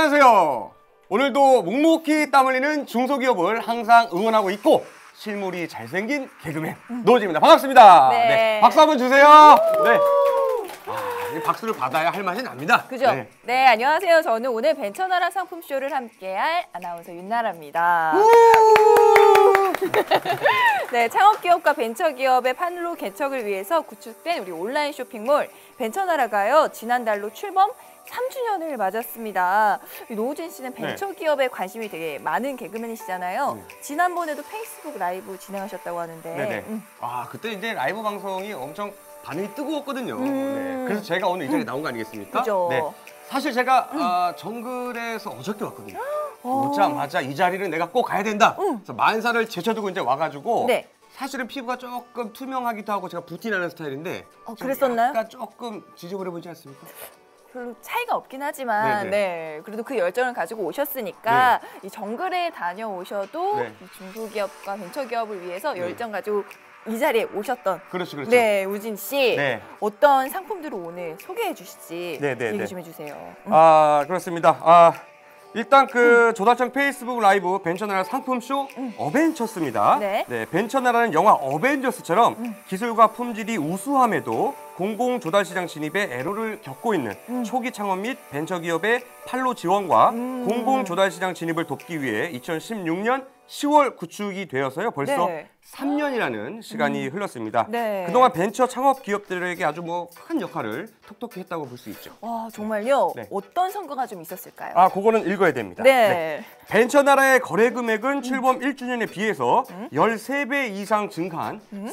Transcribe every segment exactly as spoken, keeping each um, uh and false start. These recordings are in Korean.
안녕하세요. 오늘도 묵묵히 땀 흘리는 중소기업을 항상 응원하고 있고 실물이 잘생긴 개그맨 노지입니다. 반갑습니다. 네. 네, 박수 한번 주세요. 네. 아, 이 박수를 받아야 할 맛이 납니다. 그죠? 네. 네, 안녕하세요. 저는 오늘 벤처나라 상품쇼를 함께할 아나운서 윤나라입니다. 네, 창업기업과 벤처기업의 판로 개척을 위해서 구축된 우리 온라인 쇼핑몰 벤처나라가요, 지난달로 출범 삼 주년을 맞았습니다. 노우진 씨는 벤처기업에 관심이 되게 많은 개그맨이시잖아요. 네. 지난번에도 페이스북 라이브 진행하셨다고 하는데. 네네. 음. 아, 그때 이제 라이브 방송이 엄청 반응이 뜨거웠거든요. 음. 네. 그래서 제가 오늘 이 자리에 나온 거 아니겠습니까? 그죠. 네. 사실 제가 음. 아, 정글에서 어저께 왔거든요. 오자마자 이 자리를 내가 꼭 가야 된다. 음. 그래서 만사를 제쳐두고 이제 와가지고 네. 사실은 피부가 조금 투명하기도 하고 제가 부티나는 스타일인데 어, 좀 그랬었나요? 약간 조금 지저분해 보이지 않습니까? 별로 차이가 없긴 하지만 네네. 네, 그래도 그 열정을 가지고 오셨으니까 이 정글에 다녀오셔도 네. 이 중소기업과 벤처기업을 위해서 열정 가지고 이 자리에 오셨던 그렇죠, 그렇죠. 네, 우진 씨 네. 어떤 상품들을 오늘 소개해 주실지 네네, 얘기 네. 좀 해주세요. 음. 아, 그렇습니다. 아, 일단 그 음. 조달청 페이스북 라이브 벤처나라 상품쇼 음. 어벤처스입니다. 네. 네, 벤처나라는 영화 어벤져스처럼 음. 기술과 품질이 우수함에도 공공 조달 시장 진입에 애로를 겪고 있는 음. 초기 창업 및 벤처기업의 판로 지원과 음. 공공 조달 시장 진입을 돕기 위해 이천십육 년 시월 구축이 되어서요. 벌써 네. 삼 년이라는 시간이 음. 흘렀습니다. 네. 그동안 벤처 창업 기업들에게 아주 뭐 큰 역할을 톡톡히 했다고 볼 수 있죠. 와, 정말요? 네. 어떤 성과가 좀 있었을까요? 아, 그거는 읽어야 됩니다. 네. 네. 벤처나라의 거래 금액은 음. 출범 일 주년에 비해서 음. 십삼 배 이상 증가한 음.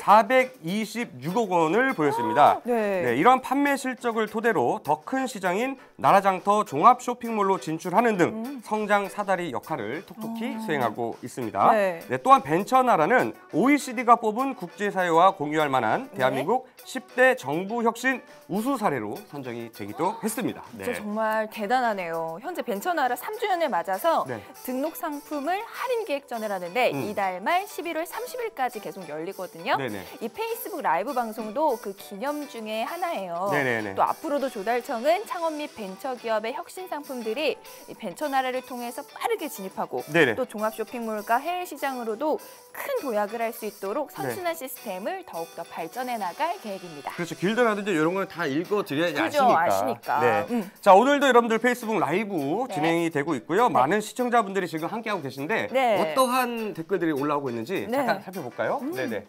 사백이십육억 원을 보였습니다. 네. 네, 이러한 판매 실적을 토대로 더 큰 시장인 나라장터 종합 쇼핑몰로 진출하는 등 음. 성장 사다리 역할을 톡톡히 음. 수행하고 있습니다. 네. 네, 또한 벤처나라는 오이시디가 뽑은 국제사회와 공유할 만한 대한민국 네. 십 대 정부 혁신 우수 사례로 선정이 되기도 했습니다. 네. 진짜 정말 대단하네요. 현재 벤처나라 삼 주년을 맞아서 네. 등록 상품을 할인 기획전을 하는데 음. 이달 말 십일월 삼십일까지 계속 열리거든요. 네네. 이 페이스북 라이브 방송도 그 기념 중에 하나예요. 네네네. 또 앞으로도 조달청은 창업 및 벤처기업의 혁신 상품들이 이 벤처나라를 통해서 빠르게 진입하고 네네. 또 종합 쇼핑몰과 해외 시장으로도 큰 도약을 할 수 있도록 선순환 네. 시스템을 더욱더 발전해 나갈 계획입니다. 그렇죠. 길드라든지 이런 거는 다 읽어드려야지 그죠, 아시니까. 아시니까. 네. 음. 자, 오늘도 여러분들 페이스북 라이브 네. 진행이 되고 있고요. 네. 많은 시청자분들이 지금 함께하고 계신데 네. 어떠한 댓글들이 올라오고 있는지 네. 잠깐 살펴볼까요? 음. 네네.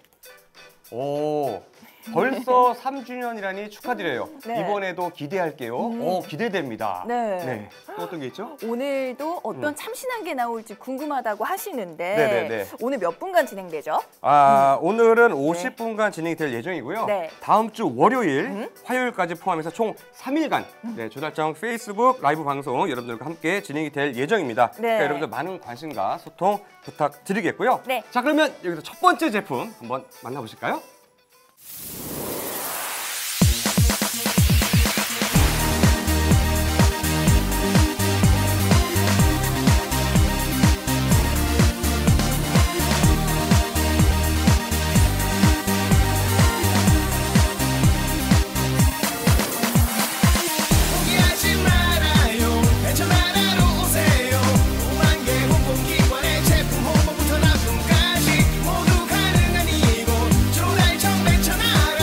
오, 벌써 삼 주년이라니 축하드려요. 네. 이번에도 기대할게요. 음. 오, 기대됩니다. 네. 네. 또 어떤 게 있죠? 오늘도 어떤 음. 참신한 게 나올지 궁금하다고 하시는데 네네네. 오늘 몇 분간 진행되죠? 아, 음. 오늘은 오십 분간 진행이 될 예정이고요. 네. 다음 주 월요일, 음. 화요일까지 포함해서 총 삼 일간 음. 네, 조달청 페이스북 라이브 방송 여러분들과 함께 진행이 될 예정입니다. 네. 그러니까 여러분들 많은 관심과 소통 부탁드리겠고요. 네. 자, 그러면 여기서 첫 번째 제품 한번 만나보실까요? 홍보부터 납품까지 모두 가능한 이곳 조달청 벤처나라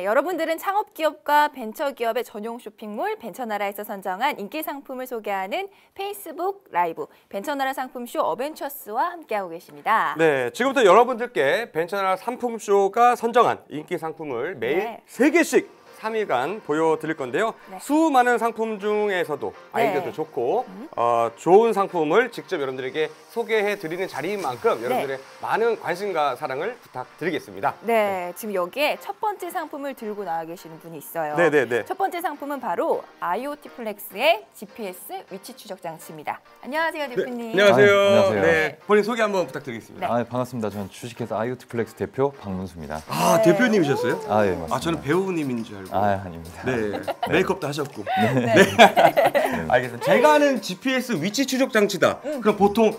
네, 여러분들은 창업기업과 벤처기업의 전용 쇼핑몰 벤처나라에서 선정한 인기 상품을 소개하는 페이스북 라이브 벤처나라 상품쇼 어벤처스와 함께하고 계십니다. 네, 지금부터 여러분들께 벤처나라 상품쇼가 선정한 인기 상품을 매일 네. 세 개씩 삼 일간 보여드릴 건데요. 네. 수많은 상품 중에서도 아이디어도 네. 좋고 어, 좋은 상품을 직접 여러분들에게 소개해드리는 자리인 만큼 여러분들의 네. 많은 관심과 사랑을 부탁드리겠습니다. 네, 지금 여기에 첫 번째 상품을 들고 나와 계시는 분이 있어요. 네네네. 첫 번째 상품은 바로 아이오티 플렉스의 지피에스 위치 추적 장치입니다. 안녕하세요, 대표님. 네, 안녕하세요. 아, 안녕하세요. 네, 본인 소개 한번 부탁드리겠습니다. 네. 아, 반갑습니다. 저는 주식회사 아이오티 플렉스 대표 박문수입니다. 아, 네. 대표님이셨어요? 아, 예, 맞습니다. 아, 저는 배우님인 줄 알고. 아, 아닙니다. 네, 메이크업도 하셨고. 네. 네. 알겠습니다. 제가 아는 지피에스 위치 추적 장치다. 그럼 보통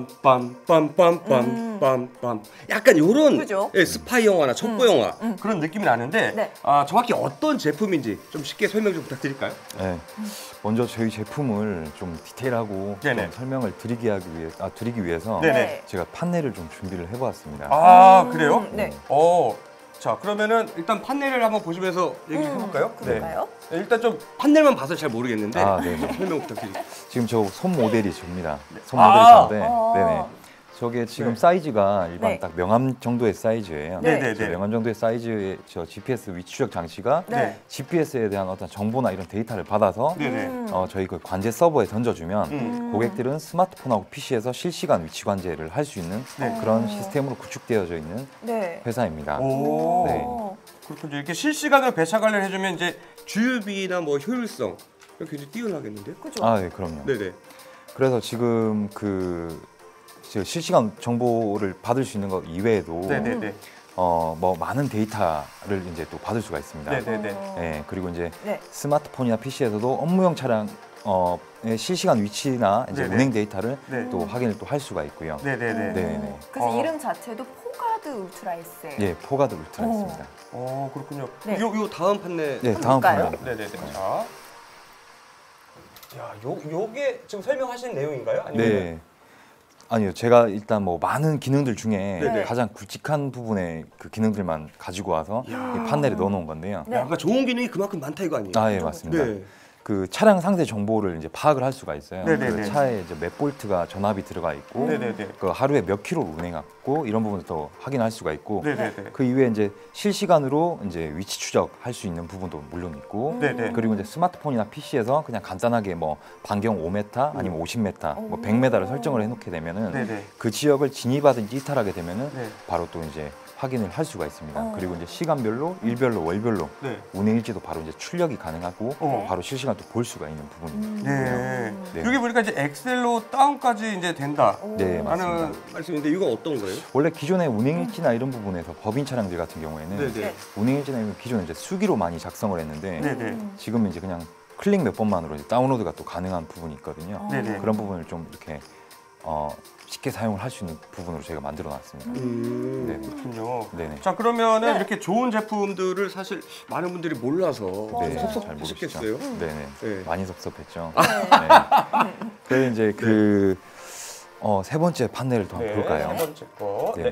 빰빰빰빰빰빰빰 약간 요런 그죠? 예, 스파이 영화나 첩보 영화 그런 느낌이 나는데 네. 아, 정확히 어떤 제품인지 좀 쉽게 설명 좀 부탁드릴까요? 네. 먼저 저희 제품을 좀 디테일하고 네네. 좀 설명을 드리기 하기 위해 아, 드리기 위해서 네네. 제가 판넬을 좀 준비를 해보았습니다. 아, 음, 그래요? 네. 어. 자, 그러면 일단 판넬을 한번 보시면서 얘기해 볼까요? 그럴까요? 네. 일단 좀 판넬만 봐서 잘 모르겠는데 아, 네네. 좀 설명 부탁드립니다. 지금 저 손 모델이 접니다. 손 아. 모델이 저인데, 어. 네네. 저게 지금 네. 사이즈가 일반 네. 딱 명암 정도의 사이즈예요. 네. 네네네. 저 명암 정도의 사이즈의 저 지피에스 위치 추적 장치가 네. 지피에스에 대한 어떤 정보나 이런 데이터를 받아서 네네. 음. 어, 저희 그 관제 서버에 던져주면 음. 고객들은 스마트폰하고 피시에서 실시간 위치 관제를 할 수 있는 네. 그런 시스템으로 구축되어져 있는 네. 회사입니다. 오. 네. 그렇군요. 이렇게 실시간으로 배차 관리를 해주면 이제 주유비나 뭐 효율성 굉장히 뛰어나겠는데요? 그죠? 아, 네, 그럼요. 네네. 그래서 지금 그 지금 실시간 정보를 받을 수 있는 것 이외에도 네네네. 어, 뭐 많은 데이터를 이제 또 받을 수가 있습니다. 네네네. 어. 네, 그리고 이제 네. 스마트폰이나 피시에서도 업무용 차량 어, 의 실시간 위치나 이제 네네. 운행 데이터를 네. 또 확인을 또 할 수가 있고요. 네네네. 네. 음. 그래서 어. 이름 자체도 포가드 울트라 에스예요. 예, 포가드 울트라입니다. 어, 그렇군요. 네. 요, 요 다음 판넬. 네, 다음 볼까요? 판넬. 네네네. 자. 야, 요, 요게 지금 설명하신 내용인가요? 아니면 네. 아니요, 제가 일단 뭐 많은 기능들 중에 네네. 가장 굵직한 부분의 그 기능들만 가지고 와서 이야. 이 판넬에 넣어놓은 건데요. 네. 그러니까 좋은 기능이 그만큼 많다 이거 아니에요? 아, 예, 맞습니다. 네. 그 차량 상세 정보를 이제 파악을 할 수가 있어요. 네네네. 그 차에 이제 몇 볼트가 전압이 들어가 있고, 네네네. 그 하루에 몇 킬로 운행했고 이런 부분도 확인할 수가 있고, 네네네. 그 이후에 이제 실시간으로 이제 위치 추적할 수 있는 부분도 물론 있고, 네네. 그리고 이제 스마트폰이나 피시에서 그냥 간단하게 뭐 반경 오 미터 아니면 오십 미터, 뭐 백 미터를 설정을 해놓게 되면은 네네. 그 지역을 진입하든지 이탈하게 되면은 네. 바로 또 이제 확인을 할 수가 있습니다. 어. 그리고 이제 시간별로, 일별로, 월별로 네. 운행 일지도 바로 이제 출력이 가능하고 어. 바로 실시간 또 볼 수가 있는 부분입니다. 네. 네. 여기 보니까 이제 엑셀로 다운까지 이제 된다. 네, 라는 맞습니다. 말씀인데 이거 어떤 거예요? 원래 기존의 운행 일지나 이런 부분에서 법인 차량들 같은 경우에는 네네. 네. 운행 일지나 이런 기존에 이제 수기로 많이 작성을 했는데 네네. 지금은 이제 그냥 클릭 몇 번만으로 이제 다운로드가 또 가능한 부분이 있거든요. 네네. 그런 부분을 좀 이렇게 어, 쉽게 사용을 할 수 있는 부분으로 제가 만들어 놨습니다. 음, 네. 그렇군요. 네네. 자, 그러면은 네. 이렇게 좋은 제품들을 사실 많은 분들이 몰라서 맞아요. 네, 잘 섭섭하셨겠어요. 모르시죠. 네네. 네. 많이 섭섭했죠. 네. 네. 그래서 이제 그 어, 세 번째 판넬을 더 네, 볼까요? 세 번째 거. 네. 네.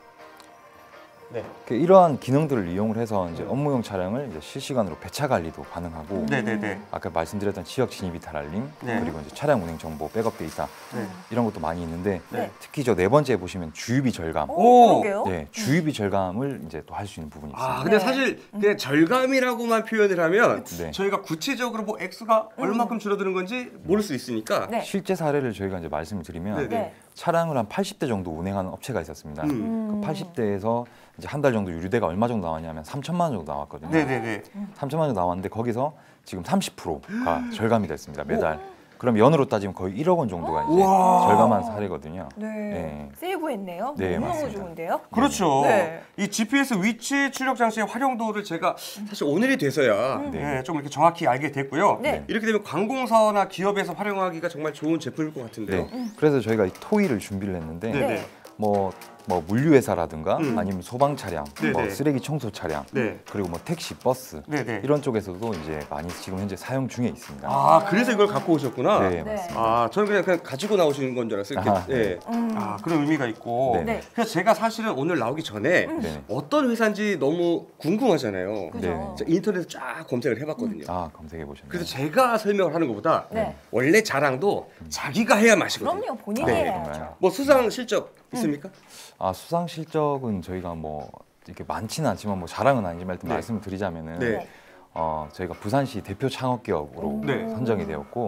네. 그 이러한 기능들을 이용을 해서 이제 음. 업무용 차량을 이제 실시간으로 배차 관리도 가능하고 네, 네, 네. 아까 말씀드렸던 지역 진입 이탈 알림 네. 그리고 이제 차량 운행 정보 백업 데이터 네. 이런 것도 많이 있는데 네. 특히 저 네 번째 보시면 주유비 절감. 오! 오, 그러게요. 네, 주유비 절감을 이제 또 할 수 있는 부분이 있습니다. 아, 근데 네. 사실 그냥 절감이라고만 표현을 하면 네. 저희가 구체적으로 뭐 액수가 얼마큼 줄어드는 건지 모를 수 있으니까. 네. 실제 사례를 저희가 이제 말씀을 드리면 네, 네. 차량을 한 팔십 대 정도 운행하는 업체가 있었습니다. 음. 그 팔십 대에서 이제 한 달 정도 유류대가 얼마 정도 나왔냐면 삼천만 원 정도 나왔거든요. 네, 네, 네. 삼천만 원 정도 나왔는데 거기서 지금 삼십 퍼센트가 절감이 됐습니다. 매달. 그럼 연으로 따지면 거의 일억 원 정도가 이제 우와. 절감한 사례거든요. 네. 네. 세이브했네요. 네, 너무너무 맞습니다. 좋은데요? 그렇죠. 네. 이 지피에스 위치 추적 장치의 활용도를 제가 사실 오늘이 돼서야 네. 네, 좀 이렇게 정확히 알게 됐고요. 네. 이렇게 되면 관공서나 기업에서 활용하기가 정말 좋은 제품일 것 같은데요. 네. 그래서 저희가 이 토이를 준비를 했는데 네, 네. 뭐 뭐 물류회사라든가 음. 아니면 소방 차량, 뭐 쓰레기 청소 차량, 네. 그리고 뭐 택시, 버스 네네. 이런 쪽에서도 이제 많이 지금 현재 사용 중에 있습니다. 아, 그래서 이걸 갖고 오셨구나. 네, 네. 맞습니다. 아, 저는 그냥, 그냥 가지고 나오시는 건 줄 알았어요. 이렇게. 아하, 네. 음. 아, 그런 의미가 있고. 네. 네. 그래서 제가 사실은 오늘 나오기 전에 네. 어떤 회사인지 너무 궁금하잖아요. 그죠. 네. 제가 인터넷에 쫙 검색을 해봤거든요. 아, 검색해 보셨네요. 그래서 제가 설명을 하는 것보다 네. 원래 자랑도 자기가 해야 맛이거든요. 그럼요, 본인이 네, 해야죠. 정말. 뭐 수상 실적 있습니까? 아, 수상 실적은 저희가 뭐 이렇게 많지는 않지만 뭐 자랑은 아니지만 일단 네. 말씀을 드리자면은 네. 어, 저희가 부산시 대표 창업 기업으로 네. 선정이 되었고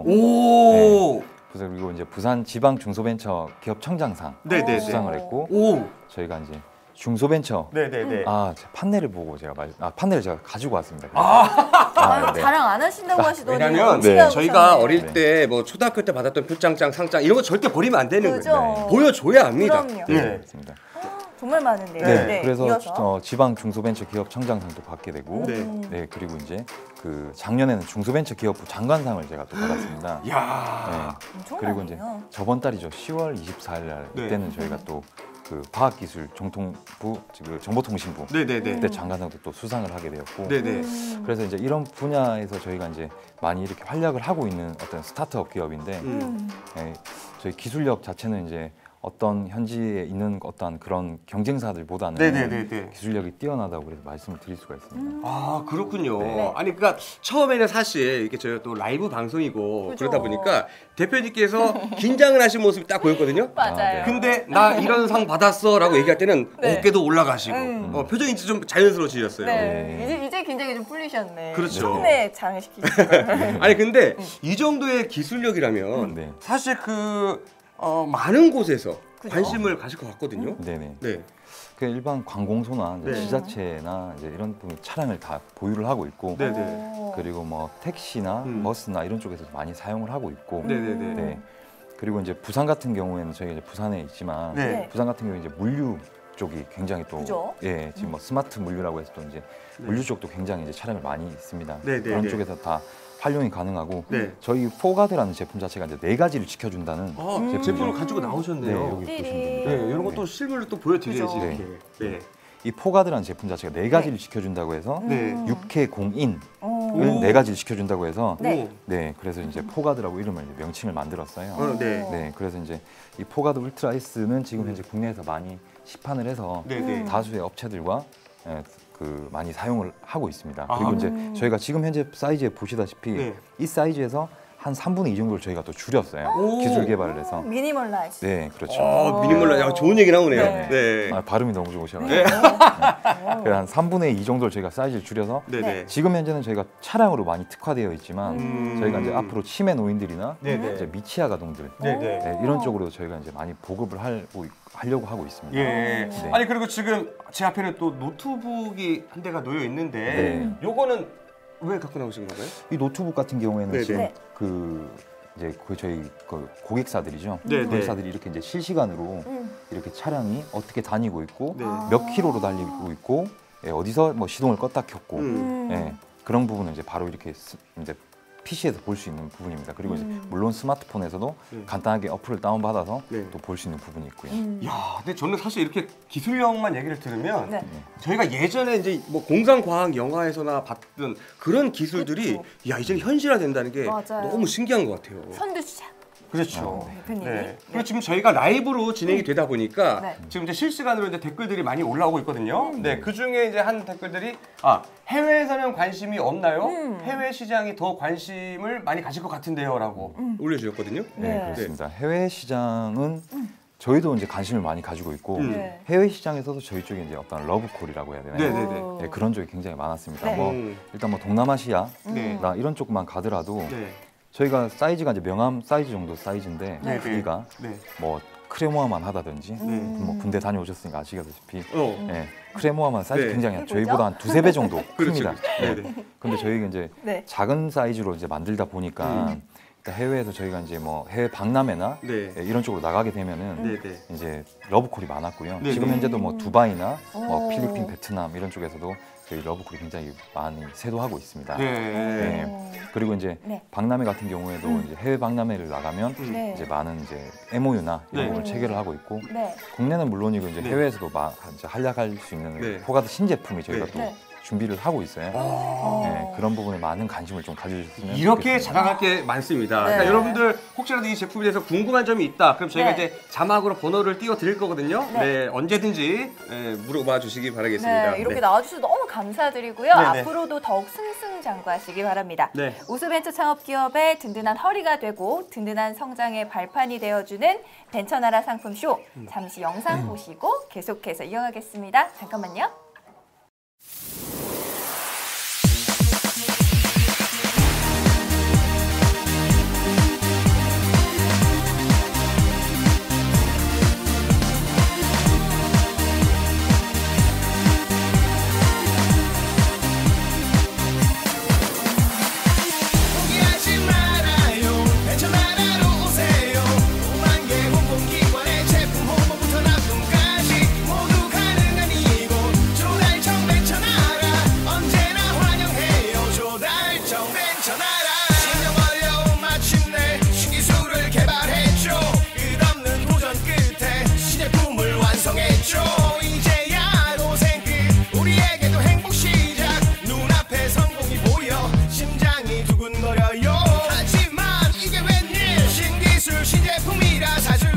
오. 그래서 그리고 이제 부산 지방 중소벤처 기업 청장상 네네. 수상을 했고 오. 저희가 이제 중소벤처 네네네. 아, 제 판넬을 보고 제가 말, 아, 판넬을 제가 가지고 왔습니다. 아, 아유, 네. 자랑 안 하신다고 하시더니 왜냐면 엄청 네. 하고 저희가 계셨네. 어릴 네. 때 뭐 초등학교 때 받았던 표창장, 상장 이런 거 절대 버리면 안 되는 그죠. 거예요. 네. 보여줘야 합니다. 그럼요. 네, 네. 맞습니다. 정말 많은데요. 네, 그래서 이어서. 어, 지방 중소벤처 기업 청장상도 받게 되고 네. 음. 네, 그리고 이제 그 작년에는 중소벤처 기업부 장관상을 제가 또 받았습니다. 야. 네. 엄청 그리고 이제 많네요. 저번 달이죠. 시월 이십사일 날 네. 이때는 저희가 또 그 과학기술 정통부, 그 정보통신부 네네네. 그때 장관상도 또 수상을 하게 되었고 네네. 음. 그래서 이제 이런 분야에서 저희가 이제 많이 이렇게 활약을 하고 있는 어떤 스타트업 기업인데 음. 음. 예, 저희 기술력 자체는 이제 어떤 현지에 있는 어떤 그런 경쟁사들보다는 네네네네. 기술력이 뛰어나다고 그래서 말씀을 드릴 수가 있습니다. 아, 그렇군요. 네. 아니 그러니까 처음에는 사실 이렇게 저희가 또 라이브 방송이고 그죠. 그러다 보니까 대표님께서 긴장을 하신 모습이 딱 보였거든요. 맞아요. 네. 근데 나 이런 상 받았어라고 얘기할 때는 네. 어깨도 올라가시고 음. 어, 표정이 좀 자연스러워지셨어요. 네. 네. 이제, 이제 굉장히 좀 풀리셨네. 그렇죠. 처음에 자랑시키신 거예요. 아니 근데 이 정도의 기술력이라면 네. 사실 그 어, 많은 곳에서 그죠? 관심을 가질 것 같거든요. 네네. 네. 그 일반 관공소나 이제 네. 지자체나 이제 이런 부분 차량을 다 보유를 하고 있고 네. 네네. 오. 그리고 뭐 택시나 음. 버스나 이런 쪽에서도 많이 사용을 하고 있고 네네네. 네. 그리고 이제 부산 같은 경우에는 저희가 이제 부산에 있지만 네. 네. 부산 같은 경우 이제 물류 쪽이 굉장히 또 그죠? 예, 지금 뭐 스마트 물류라고 해서 또 이제 네. 물류 쪽도 굉장히 이제 차량을 많이 있습니다. 네, 네, 그런 네. 쪽에서 다 활용이 가능하고 네. 저희 포가드라는 제품 자체가 이제 네 가지를 지켜준다는 아, 음. 제품을 가지고 네, 나오셨네요. 여기 띠리. 보시면 됩니다. 네, 이런 것도 실물로 또 보여드려야지 그죠. 이렇게. 네. 이 포가드라는 제품 자체가 네 가지를 지켜준다고 해서 네. 음. 육회 공인을 오. 오. 네 가지를 지켜준다고 해서 네. 네, 그래서 이제 포가드라고 이름을 이제 명칭을 만들었어요. 어, 네. 네, 그래서 이제 이 포가드 울트라 S는 지금 현재 국내에서 많이 시판을 해서 네, 네. 다수의 업체들과 예, 그 많이 사용을 하고 있습니다. 아. 그리고 이제 음. 저희가 지금 현재 사이즈에 보시다시피 네. 이 사이즈에서 한 삼분의 이 정도를 저희가 또 줄였어요. 오. 기술 개발을 해서. 미니멀 라이프. 네, 그렇죠. 아, 미니멀라. 야, 좋은 얘기 나오네요. 네. 네. 아, 발음이 너무 좋으셔가지고. 네. 그래서 한 삼분의 이 정도를 저희가 사이즈를 줄여서 네, 네. 지금 현재는 저희가 차량으로 많이 특화되어 있지만 음. 저희가 이제 앞으로 치매 노인들이나 네, 네. 이제 미취학 아동들 네, 네. 네, 이런 쪽으로 저희가 이제 많이 보급을 하고, 하려고 하고 있습니다. 예. 네. 아니 그리고 지금 제 앞에는 또 노트북이 한 대가 놓여 있는데 네. 요거는 왜 갖고 나오신 건가요? 이 노트북 같은 경우에는 네, 지금 네. 그 이제 그 저희 그 고객사들이죠. 네, 네. 고객사들이 이렇게 이제 실시간으로 음. 이렇게 차량이 어떻게 다니고 있고 네. 아. 몇 킬로로 달리고 있고 예, 어디서 뭐 시동을 껐다 켰고 음. 예, 그런 부분을 이제 바로 이렇게 스- 이제 피시에서 볼 수 있는 부분입니다. 그리고 음. 이제 물론 스마트폰에서도 네. 간단하게 어플을 다운받아서 네. 또 볼 수 있는 부분이 있고요. 음. 야, 근데 저는 사실 이렇게 기술력만 얘기를 들으면 네. 저희가 예전에 이제 뭐 공상과학 영화에서나 봤던 그런 기술들이 그쵸. 야 이제 현실화된다는 게 맞아요. 너무 신기한 것 같아요. 선두주자. 그렇죠. 네. 대표님이. 네. 그리고 지금 저희가 라이브로 진행이 되다 보니까 네. 지금 이제 실시간으로 이제 댓글들이 많이 올라오고 있거든요. 네, 그 중에 이제 한 댓글들이 아 해외에서는 관심이 없나요? 음. 해외 시장이 더 관심을 많이 가질 것 같은데요라고 올려주셨거든요. 네, 네. 그렇습니다. 해외 시장은 저희도 이제 관심을 많이 가지고 있고 음. 네. 해외 시장에서도 저희 쪽에 이제 어떤 러브콜이라고 해야 되나요? 네, 네, 네. 오. 네, 그런 쪽이 굉장히 많았습니다. 네. 뭐 음. 일단 뭐 동남아시아 네. 나 이런 쪽만 가더라도 네. 저희가 사이즈가 이제 명함 사이즈 정도 사이즈인데 네. 크기가 네. 뭐 크레모아만 하다든지 음. 뭐 군대 다녀오셨으니까 아시다시피 어. 예, 크레모아만 사이즈 네. 굉장히 그게 저희보다 한 두세 배 정도 그렇죠. 큽니다. 네. 네. 네. 근데 저희가 이제 네. 작은 사이즈로 이제 만들다 보니까 음. 그러니까 해외에서 저희가 이제 뭐 해외 박람회나 네. 예, 이런 쪽으로 나가게 되면은 네. 네. 이제 러브콜이 많았고요. 네, 지금 네. 현재도 뭐 두바이나 뭐 오. 필리핀, 베트남 이런 쪽에서도 저희 러브콜이 굉장히 많이 세도하고 있습니다. 네. 네. 그리고 이제 네. 박람회 같은 경우에도 음. 이제 해외 박람회를 나가면 네. 이제 많은 이제 엠오유나 이런 네. 걸 체결을 하고 있고 네. 국내는 물론이고 이제 네. 해외에서도 마, 이제 활약할 수 있는 네. 포가드 신제품이 저희가 네. 또 네. 준비를 하고 있어요. 어. 네, 그런 부분에 많은 관심을 좀 가져주셨으면 이렇게 좋겠습니다. 자랑할 게 많습니다. 네. 그러니까 여러분들 혹시라도 이 제품에 대해서 궁금한 점이 있다. 그럼 저희가 네. 이제 자막으로 번호를 띄워 드릴 거거든요. 네. 네, 언제든지 네, 물어봐 주시기 바라겠습니다. 네, 이렇게 네. 나와주셔서 너무 감사드리고요. 네, 네. 앞으로도 더욱 승승장구하시기 바랍니다. 네. 우수벤처 창업기업의 든든한 허리가 되고 든든한 성장의 발판이 되어주는 벤처나라 상품쇼. 잠시 영상 보시고 계속해서 이어가겠습니다. 잠깐만요. 포기하지 말아요. 벤처나라로 오세요. 오만 개 공공기관의 제품 홍보부터 납품까지 모두 가능한 이곳 조달청 벤처나라 언제나 환영해요. 조달청 벤처나라 신경 어려움 마침내 신기술을 개발했죠. 끝없는 도전 끝에 신제품을 완성했죠. 이제야 고생 끝 우리에게도 행복 시작 눈앞에 성공이 보여 심장이 두근거려요. 하지만 이게 웬일 신기술 신제품이라 사줄